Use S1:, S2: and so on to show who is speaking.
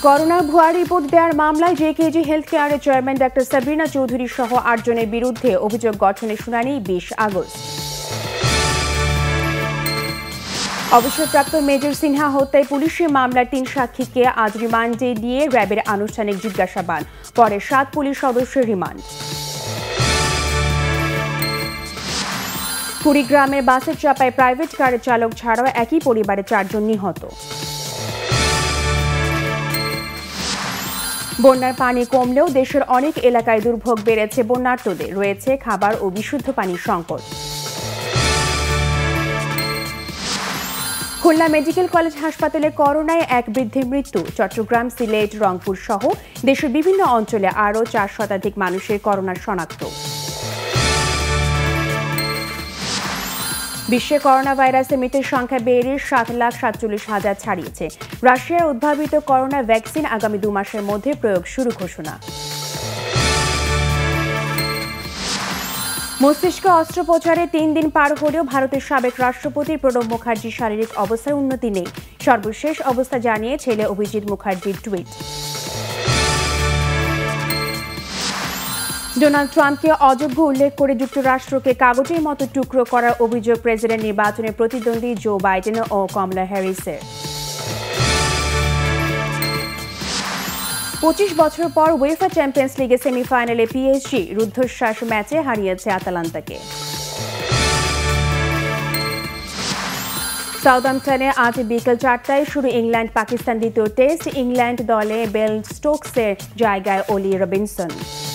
S1: Corona ভুয়া report দেওয়ার মামলায় জেকেজি হেলথ কেয়ারের চেয়ারম্যান ডাক্তার সাবরিনা চৌধুরী সহ ৮ জনের বিরুদ্ধে অভিযোগ গঠনের শুনানি ২০ আগস্ট। অবসরপ্রাপ্ত মেজর সিনহা হত্যায় পুলিশের মামলার ৩ সাক্ষীকে আজ রিমান্ডে নিয়ে র্যাবের আনুষ্ঠানিক জিজ্ঞাসাবাদ, পরে ৭ পুলিশ সদস্যের রিমান্ড। কুড়িগ্রামের বাসের চাপায় প্রাইভেট কারের চালক ছাড়াও একই পরিবারের ৪ জন নিহত। বন্যার পানি কমলেও দেশের অনেক এলাকায় দুর্ভোগ বেড়েছে বন্যার্তদের, রয়েছে খাবার ও বিশুদ্ধ পানির সংকট। খুলনা মেডিকেল কলেজ হাসপাতালে করোনায় এক বৃদ্ধের মৃত্যু। চট্টগ্রাম, সিলেট, রংপুর সহ দেশের বিভিন্ন অঞ্চলে আরও ৪ শতাধিক মানুষের করোনা শনাক্ত। বিশ্বে করোনা ভাইরাসে মৃতের সংখ্যা বেড়ে ৭,৪৭,০০০ ছাড়িয়েছে। রাশিয়ার উদ্ভাবিত করোনা ভ্যাকসিন আগামী ২ মাসের মধ্যে প্রয়োগ শুরু ঘোষণা। মস্তিষ্ক অস্ত্রোপচারে ৩ দিন পার হলেও ভারতের সাবেক রাষ্ট্রপতি প্রণব মুখার্জির শারীরিক অবস্থার উন্নতি নেই। সর্বশেষ অবস্থা জানিয়ে ছেলে অভিজিৎ মুখার্জির টুইট। ডোনাল্ড ট্রাম্পকে অযোগ্য উল্লেখ করে যুক্তরাষ্ট্রকে কাগজের মতো টুকরো করার অভিযোগ প্রেসিডেন্ট নির্বাচনে প্রতিদ্বন্দ্বী জো বাইডেন ও কমলা হ্যারিসের। ২৫ বছর পর উয়েফা চ্যাম্পিয়ন্স লিগের সেমিফাইনালে পিএসজি রুদ্ধশ্বাস ম্যাচে হারিয়েছে আতালান্তাকে। সাউদাম্পটনে আজ বিকেল ৪টায় শুরু ইংল্যান্ড পাকিস্তান দ্বিতীয় টেস্ট। ইংল্যান্ড দলে বেন স্টোকসের জায়গায় অলি রবিনসন।